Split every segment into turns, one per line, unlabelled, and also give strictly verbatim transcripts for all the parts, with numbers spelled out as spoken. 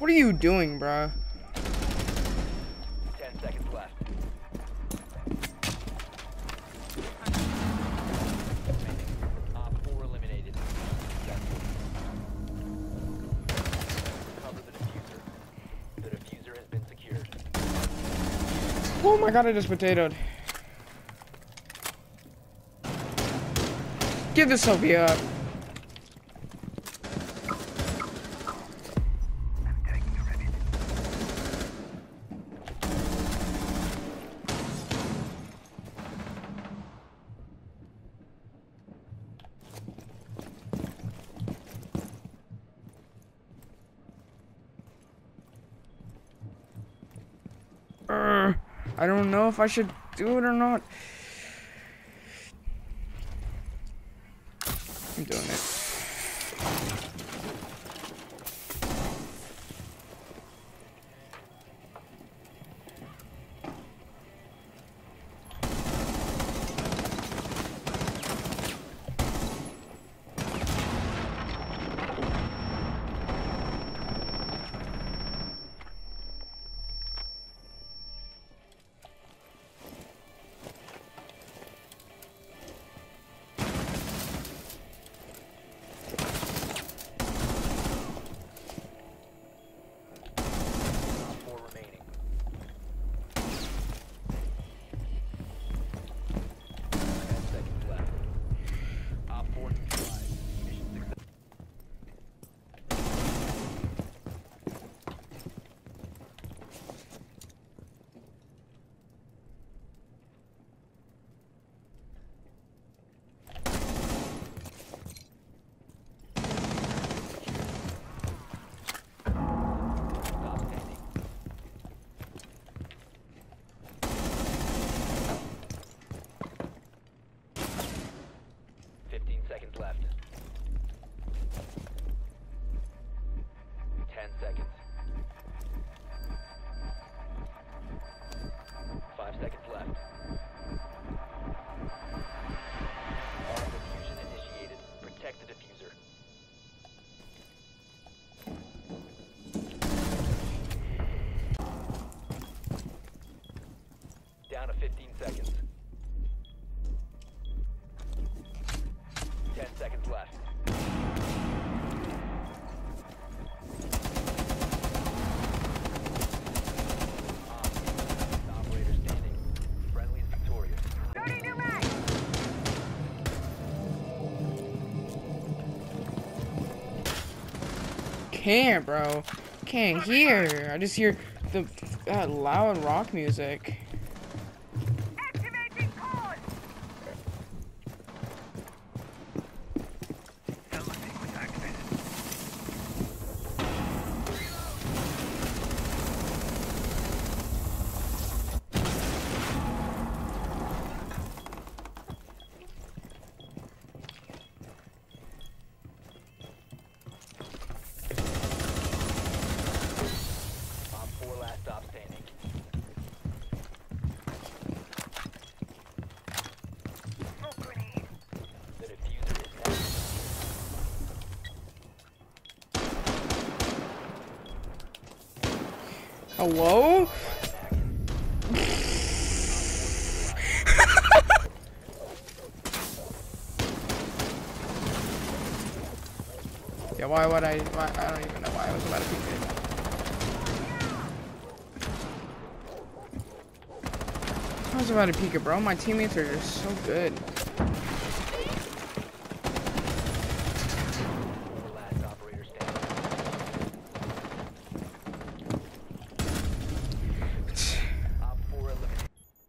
What are you doing, bro?
Ten seconds left. Op four eliminated. Cover the diffuser. The diffuser has been secured.
Oh my god, I just potatoed. Give this Sophia up. Uh, I don't know if I should do it or not. I'm doing it.
Seconds left. Ten seconds. Five seconds left. Armed diffusion initiated. Protect the diffuser. Down to fifteen seconds. Ten seconds left. Operator standing. Friendly's victorious. thirty new mag.
Can't, bro. Can't hear. I just hear the uh, loud rock music.
Activating call.
Op four last stop standing.
Smoke grenade.
The diffuser is now.
Hello? Yeah, why would I? Why, I don't even know why I was about to peek it. I was about to peek it, bro. My teammates are just so good.
Last operator standing. Op four eliminated.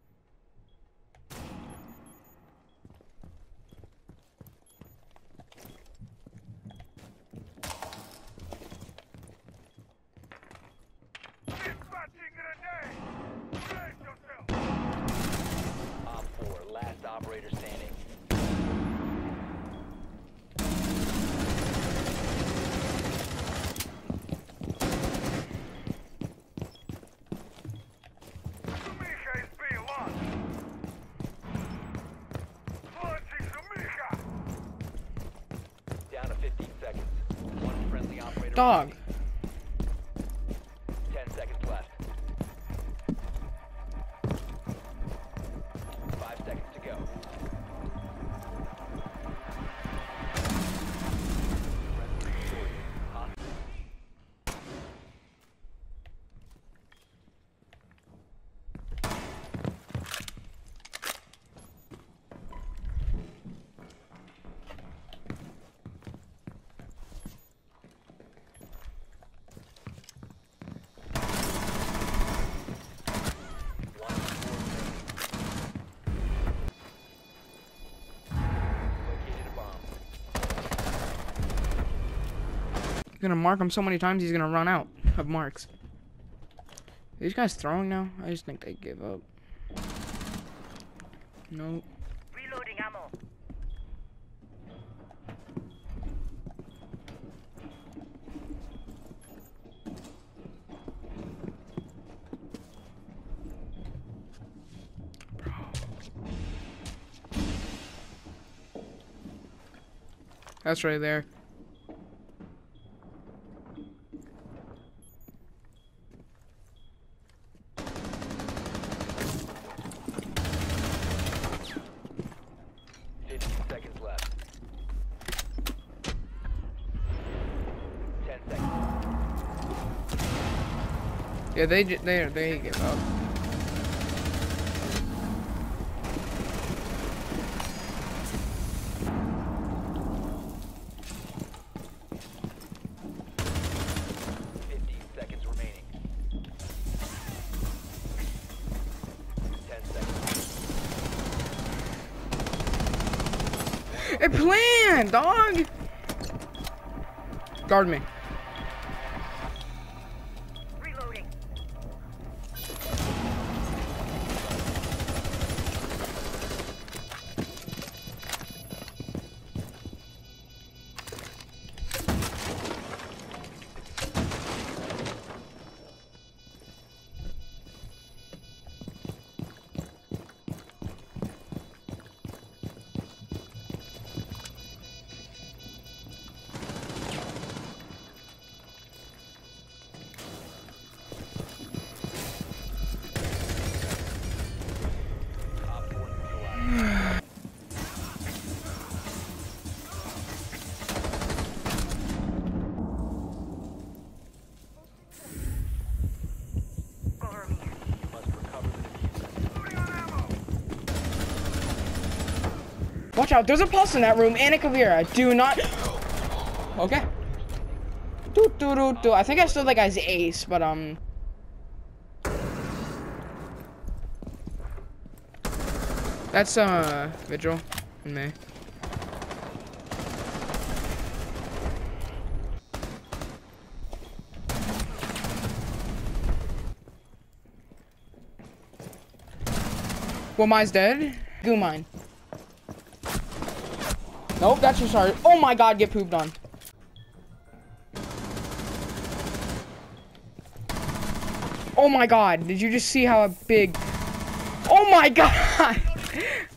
Dispatching grenade. Brace yourself.
Op four last operator standing.
Sumicha is being lost. Launching Sumicha.
Down to fifteen seconds. One friendly operator.
Dog.
remaining. seconds left. Five seconds to go.
I'm gonna mark him so many times he's gonna run out of marks. Are these guys throwing now? I just think they give up. Nope.
Reloading ammo.
That's right there.
fifteen seconds left. ten seconds.
Yeah, they j- they they give up.
fifteen seconds remaining. ten seconds.
It planned, dog. Guard me.
Reloading.
Op four neutralized.
Cover me.
You must recover the diffuser.
Loading on ammo.
Watch out! There's a pulse in that room and a Kavira. Do not. Okay. Do do do do. I think I still that guy's ace, but um. That's uh Vigil and me. Well, mine's dead. Goo mine. Nope, that's just hard. Oh my god, get pooped on. Oh my god, did you just see how big? Oh my god!